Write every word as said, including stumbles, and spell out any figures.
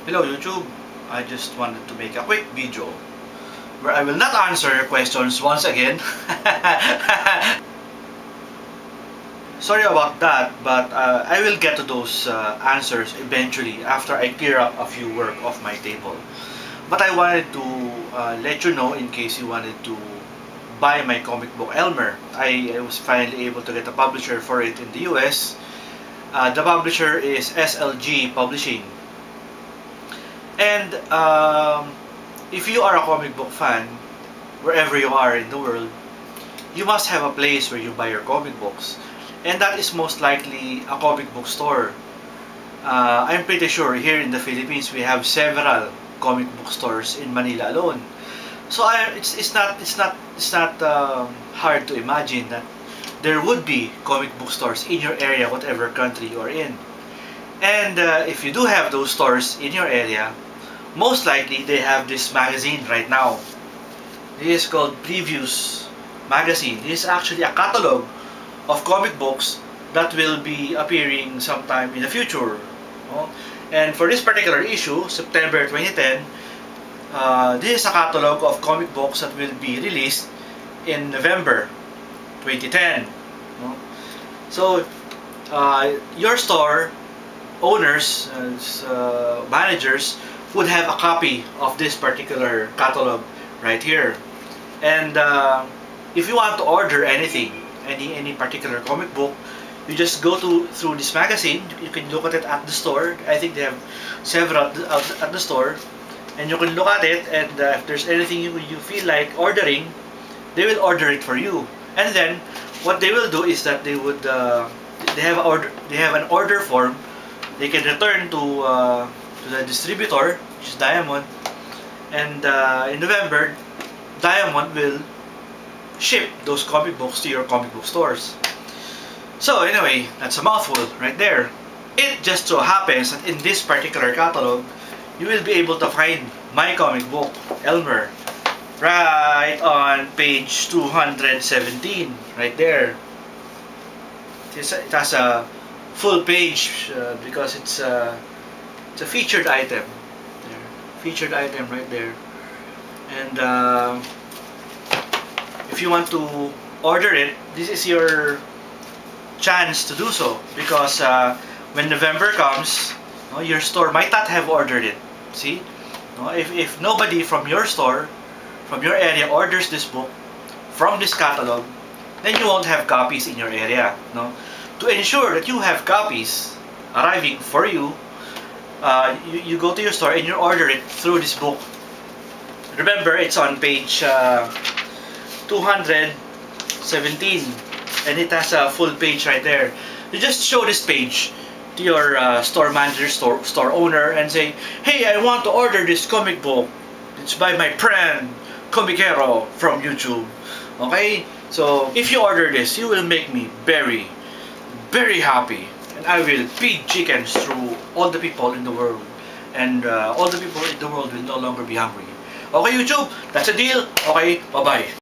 Hello YouTube, I just wanted to make a quick video where I will not answer your questions once again. Sorry about that, but uh, I will get to those uh, answers eventually after I clear up a few work off my table. But I wanted to uh, let you know in case you wanted to buy my comic book Elmer. I, I was finally able to get a publisher for it in the U S. Uh, the publisher is S L G Publishing. And um, if you are a comic book fan, wherever you are in the world, you must have a place where you buy your comic books. And that is most likely a comic book store. Uh, I'm pretty sure here in the Philippines we have several comic book stores in Manila alone. So I, it's, it's not it's not it's not um, hard to imagine that there would be comic book stores in your area, whatever country you are in. And uh, if you do have those stores in your area, most likely they have this magazine right now. This is called Previews Magazine. This is actually a catalog of comic books that will be appearing sometime in the future. No? And for this particular issue, September twenty ten, uh, this is a catalog of comic books that will be released in November twenty ten. No? So, uh, your store owners, uh, managers would have a copy of this particular catalog right here. And uh, if you want to order anything, any any particular comic book, you just go to through this magazine. You can look at it at the store. I think they have several at the store, and you can look at it. And uh, if there's anything you you feel like ordering, they will order it for you. And then what they will do is that they would uh, they have order they have an order form. They can return to uh, to the distributor, which is Diamond, and uh, in November, Diamond will ship those comic books to your comic book stores. So anyway, that's a mouthful right there. It just so happens that in this particular catalog, you will be able to find my comic book, Elmer, right on page two hundred seventeen, right there. It has a full page uh, because it's a, it's a featured item. There. Featured item right there. And uh, if you want to order it, this is your chance to do so, because uh, when November comes, no, your store might not have ordered it. See? No, if, if nobody from your store, from your area orders this book from this catalog, then you won't have copies in your area. No? To ensure that you have copies arriving for you, uh, you, you go to your store and you order it through this book. Remember, it's on page uh, two hundred seventeen, and it has a full page right there. You just show this page to your uh, store manager, store, store owner, and say, hey, I want to order this comic book. It's by my friend Comicero from YouTube. Okay? So, if you order this, you will make me very very happy, and I will feed chickens through all the people in the world, and uh, all the people in the world will no longer be hungry. Okay YouTube, that's a deal. Okay, bye bye.